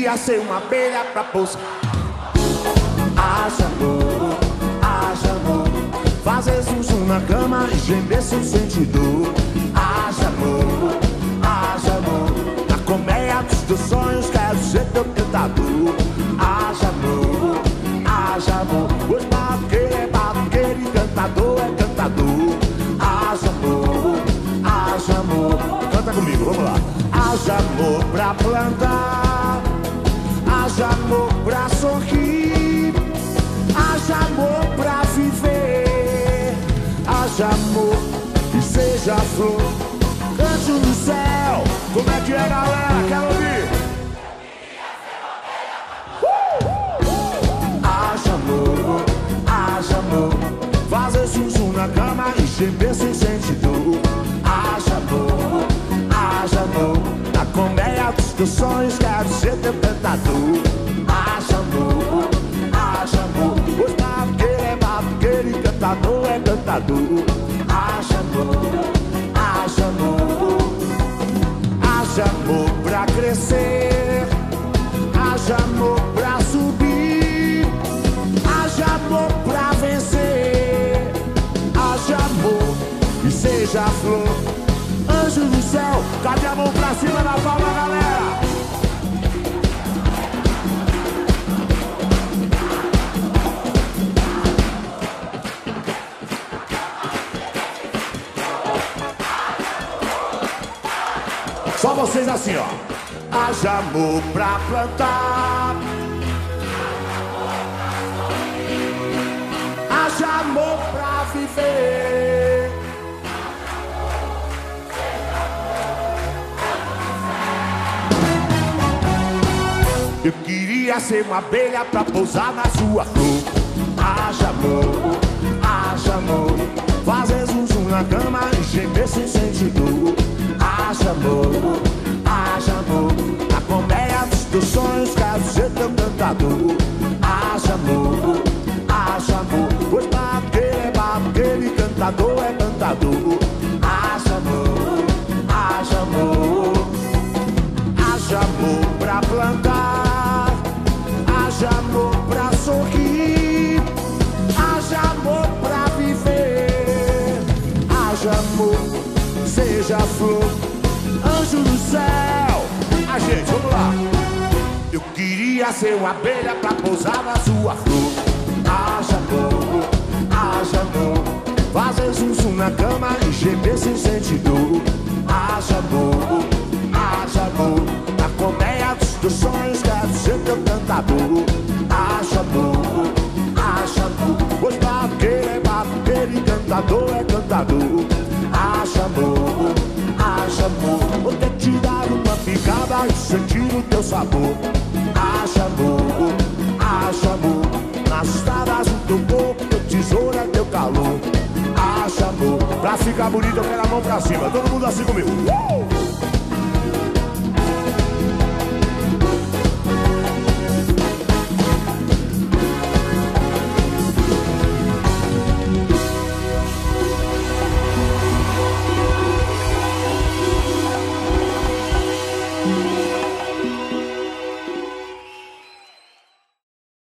queria ser uma abelha pra pousar. Haja amor, fazer zum na cama e gemer sem sentir dor. Haja amor, na colmeia dos teus sonhos quero ser teu cantador. Haja amor, pois barqueiro e cantador é cantador. Haja amor, canta comigo, vamos lá. Haja amor pra plantar, haja amor pra sorrir, haja amor pra viver, haja amor e seja flor, anjo no céu. Como é que é, galera? Quero ouvir. Haja amor, fazer zum na cama e gemer sem sentir dor. Haja amor, na colmeia dos teus sonhos quero ser teu cantador. Haja amor, pois barqueiro e cantador é cantador. Haja amor pra crescer, haja amor pra subir, haja amor pra vencer, haja amor e seja flor, anjo do céu. Cadê a mão pra cima na palma, galera? Só vocês assim, ó. Haja amor pra plantar, haja amor pra viver, eu queria ser uma abelha pra pousar na sua flor. Haja amor, fazer zum na cama e gemer sem sentir dor. Haja amor, na colmeia dos teus sonhos quero ser teu cantador. Haja amor, pois barqueiro e cantador é cantador. Haja amor pra plantar, haja amor pra sorrir, haja amor pra viver, haja amor, seja flor, anjo do céu. A gente, vamos lá. Eu queria ser uma abelha pra pousar na sua flor. Haja amor, fazer zum na cama e gemer sem sentir dor. Haja amor, na colmeia dos teus sonhos quero ser teu cantador. Haja amor, pois barqueiro e cantador é cantador. Haja amor, vou ter que te dar uma picada e sentir o teu sabor. Haja amor, nas estradas do teu corpo, teu tesouro é teu calor. Haja amor, pra ficar bonito eu quero a mão pra cima, todo mundo assim comigo.